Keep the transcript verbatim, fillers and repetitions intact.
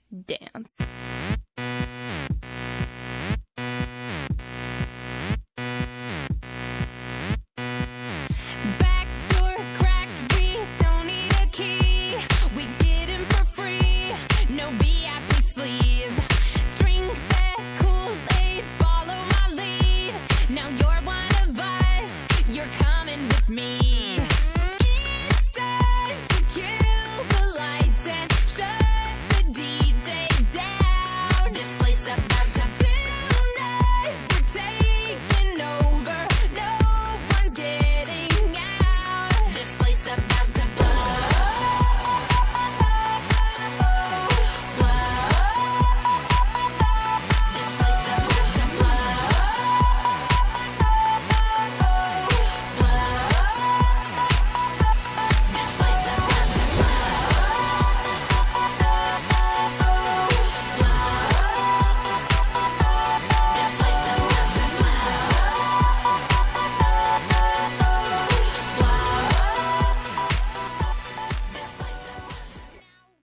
dance. Back door cracked, we don't need a key. We get in for free, no B